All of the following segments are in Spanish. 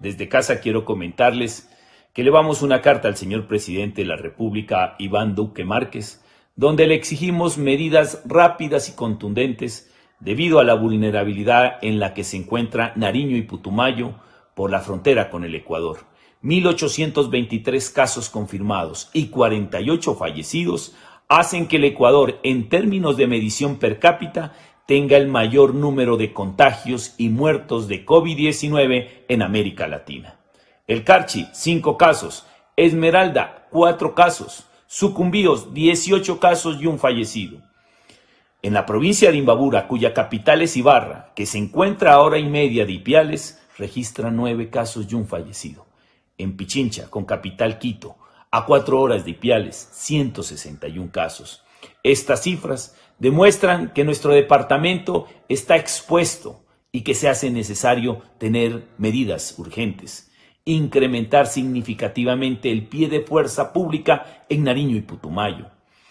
Desde casa quiero comentarles que elevamos una carta al señor presidente de la República, Iván Duque Márquez, donde le exigimos medidas rápidas y contundentes debido a la vulnerabilidad en la que se encuentra Nariño y Putumayo por la frontera con el Ecuador. 1.823 casos confirmados y 48 fallecidos hacen que el Ecuador, en términos de medición per cápita, tenga el mayor número de contagios y muertos de COVID-19 en América Latina. El Carchi, 5 casos. Esmeralda, 4 casos. Sucumbíos, 18 casos y un fallecido. En la provincia de Imbabura, cuya capital es Ibarra, que se encuentra a hora y media de Ipiales, registra 9 casos y un fallecido. En Pichincha, con capital Quito, a 4 horas de Ipiales, 161 casos. Estas cifras demuestran que nuestro departamento está expuesto y que se hace necesario tener medidas urgentes, incrementar significativamente el pie de fuerza pública en Nariño y Putumayo,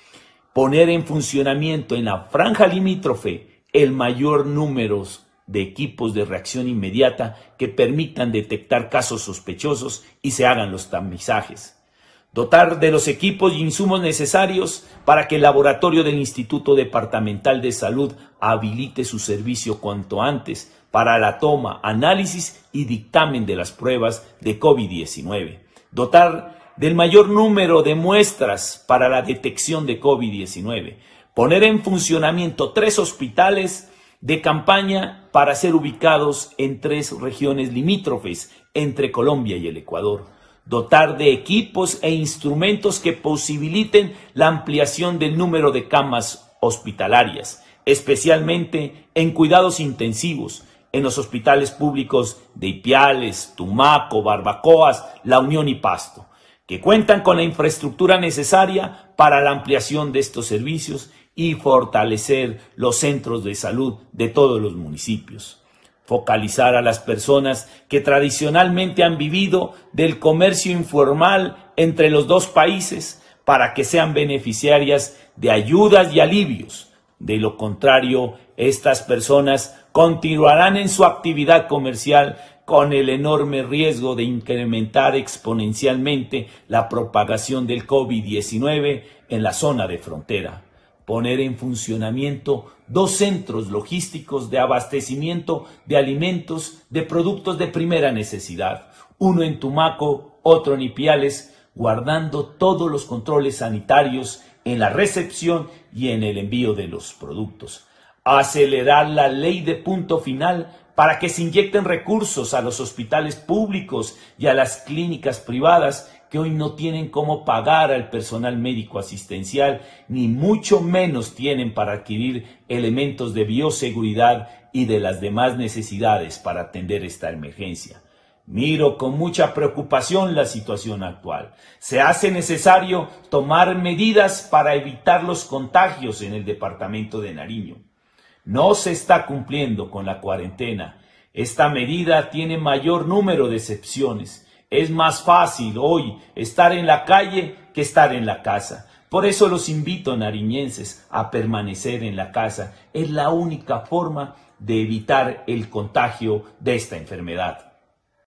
poner en funcionamiento en la franja limítrofe el mayor número de equipos de reacción inmediata que permitan detectar casos sospechosos y se hagan los tamizajes. Dotar de los equipos y insumos necesarios para que el laboratorio del Instituto Departamental de Salud habilite su servicio cuanto antes para la toma, análisis y dictamen de las pruebas de COVID-19. Dotar del mayor número de muestras para la detección de COVID-19. Poner en funcionamiento 3 hospitales de campaña para ser ubicados en 3 regiones limítrofes entre Colombia y el Ecuador. Dotar de equipos e instrumentos que posibiliten la ampliación del número de camas hospitalarias, especialmente en cuidados intensivos, en los hospitales públicos de Ipiales, Tumaco, Barbacoas, La Unión y Pasto, que cuentan con la infraestructura necesaria para la ampliación de estos servicios y fortalecer los centros de salud de todos los municipios. Focalizar a las personas que tradicionalmente han vivido del comercio informal entre los dos países para que sean beneficiarias de ayudas y alivios. De lo contrario, estas personas continuarán en su actividad comercial con el enorme riesgo de incrementar exponencialmente la propagación del COVID-19 en la zona de frontera. Poner en funcionamiento 2 centros logísticos de abastecimiento de alimentos de productos de primera necesidad, uno en Tumaco, otro en Ipiales, guardando todos los controles sanitarios en la recepción y en el envío de los productos. Acelerar la ley de punto final para que se inyecten recursos a los hospitales públicos y a las clínicas privadas que hoy no tienen cómo pagar al personal médico asistencial, ni mucho menos tienen para adquirir elementos de bioseguridad y de las demás necesidades para atender esta emergencia. Miro con mucha preocupación la situación actual. Se hace necesario tomar medidas para evitar los contagios en el departamento de Nariño. No se está cumpliendo con la cuarentena. Esta medida tiene mayor número de excepciones. Es más fácil hoy estar en la calle que estar en la casa. Por eso los invito, nariñenses, a permanecer en la casa. Es la única forma de evitar el contagio de esta enfermedad.